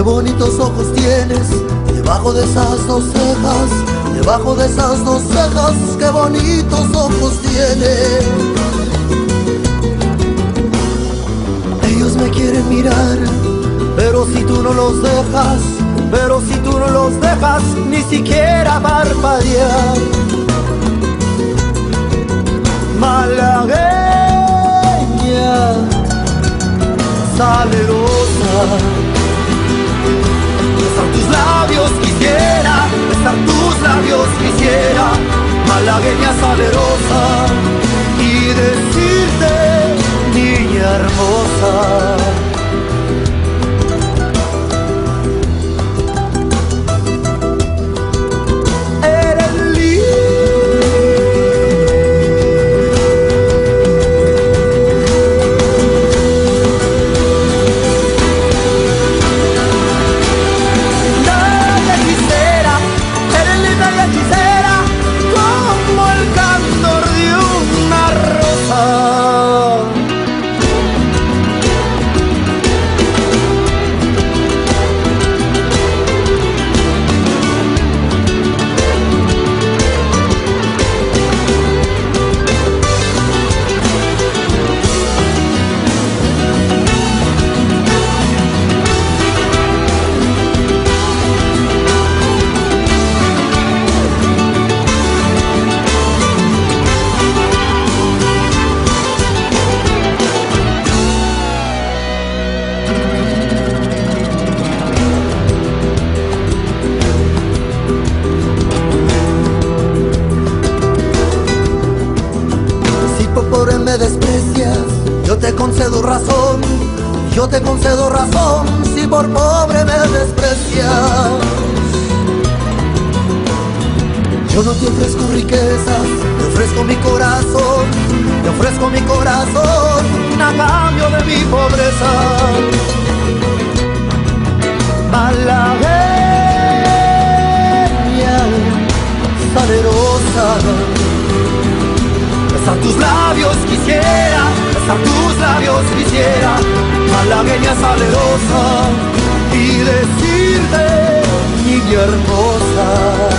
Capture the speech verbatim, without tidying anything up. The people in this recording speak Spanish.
bonitos ojos tienes, debajo de esas dos cejas, debajo de esas dos cejas, qué bonitos ojos tienes. Ellos me quieren mirar, pero si tú no los dejas, pero si tú no los dejas, ni siquiera parpadear. Malagueña, salerosa, besar tus labios quisiera, besar tus labios quisiera, malagueña salerosa, y decirte, niña hermosa. Me desprecias, yo te concedo razón, yo te concedo razón, si por pobre me desprecias. Yo no te ofrezco riquezas, te ofrezco mi corazón, te ofrezco mi corazón a cambio de mi pobreza. Malagueña, salerosa, besar tus labios quisiera, besar tus labios quisiera, malagueña salerosa, y decirte, niña hermosa.